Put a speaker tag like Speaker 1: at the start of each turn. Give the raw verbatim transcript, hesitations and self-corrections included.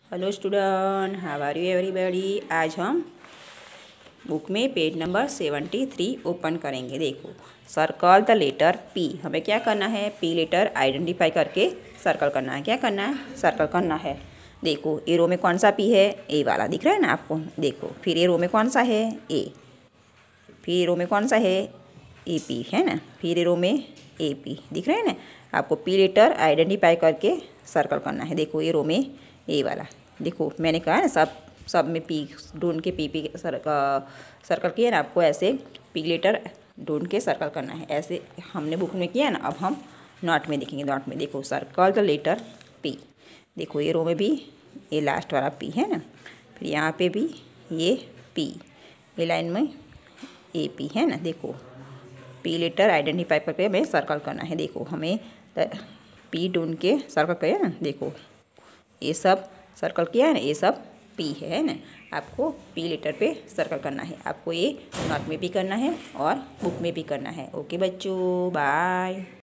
Speaker 1: Hello student, how are you everybody. आज हम book में page number seventy three open करेंगे। देखो, सर्कल द लेटर पी। हमें क्या करना है? पी लेटर आइडेंटिफाई करके सर्कल करना है। क्या करना है? सर्कल करना है। देखो, ए रो में कौन सा पी है? ए वाला दिख रहा है ना आपको। देखो, फिर ए रो में कौन सा है? ए। फिर ए रो में कौन सा है? ए पी है ना। फिर ए रो में ए पी दिख रहा है ना आपको। पी लेटर आइडेंटिफाई करके सर्कल करना है। देखो, ए रो में ए वाला। देखो, मैंने कहा ना सब सब में पी ढूंढ के पी पी सर, सर्कल किया ना आपको। ऐसे पी लेटर ढूंढ के सर्कल करना है। ऐसे हमने बुक में किया ना, अब हम नोट में देखेंगे। नोट में देखो, सर्कल द लेटर पी। देखो, ये रो में भी ये लास्ट वाला पी है ना। फिर यहाँ पे भी ये पी, ये लाइन में ए पी है ना। देखो, पी लेटर आइडेंटिफाई करके हमें सर्कल करना है। देखो, हमें पी ढूंढ के सर्कल किया ना। देखो, ये सब सर्कल किया है ना, ये सब पी है ना। आपको पी लेटर पे सर्कल करना है। आपको ये नोट में भी करना है और बुक में भी करना है। ओके बच्चों, बाय।